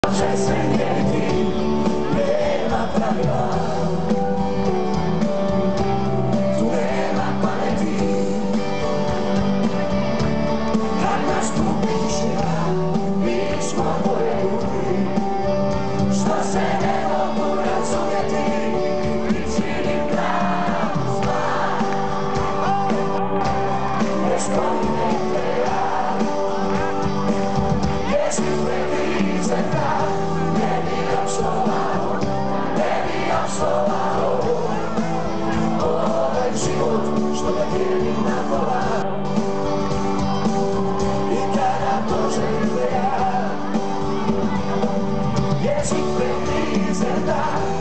Će se mijeniti, nema pravila, tu nema pameti. Kad nas tu piše, mi smo dvoje ljudi, što se ne mogu razumjeti i činim pravu stvar. Ne spominjete ja, jesu previze da ne bi opslovao, ne bi opslovao ovaj život što ga dijelim na pola. I kada dođe ideja, jesu previze da